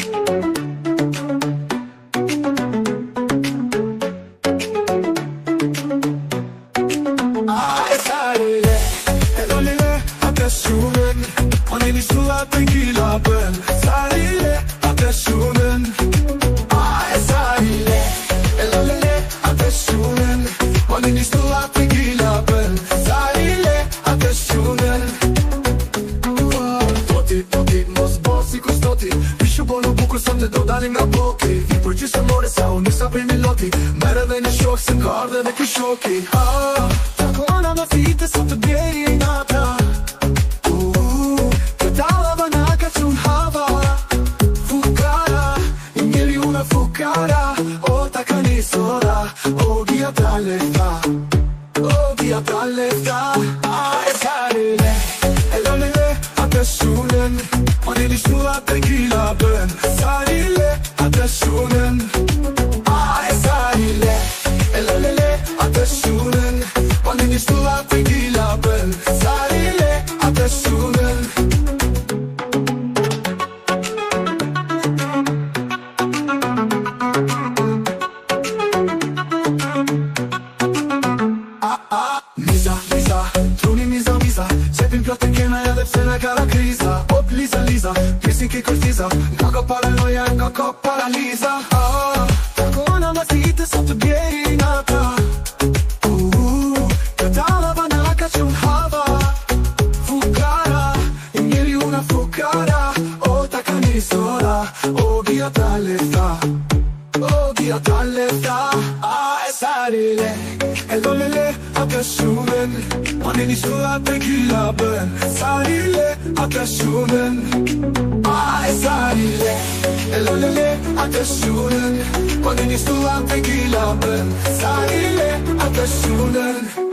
Esarele, elolele, ateşumen, aneni sular pengilaben. Esarele, ateşumen. Esarele, elolele, ateşumen, aneni sular pengilaben. Esarele, ateşumen. Toti, mos bosi custoti, pisciu bonu bucur să te dodani nga boki. Vi përgjith se more sa unë sa për miloti, mere dhe në shok se n'kardhe dhe këshoki. Takona në fite sa të bjeri nata. Këtallava na ka qun hava. Fukara, i njeri una fukara. O takani sora, o gia ta lefta. O gia ta lefta. Esarele, elolele, ateşunen. Aneni sular pengilaben. Esarele, ateşunen. Esarele, elolele, ateşunen. Aneni sular pengilaben. Esarele, ateşunen. Miza, truni miza. Cepim plotë kena edhe pse na ka la kriza. Op Liza, pjesin ki kërtiza. Nga ka paranoja, nga ka paraliza. Takona ma thite sa të bjeri nata. Këtallava na ka qun hava. Fukara, i njeri una fukara. O takani sora, o gia ta lefta. O gia ta lefta. Esarele, elolele, ateşumen. Aneni sular pengilaben. Esarele, ateşumen. Esarele, elolele, ateşumen. Aneni sular pengilaben. Esarele, ateşumen.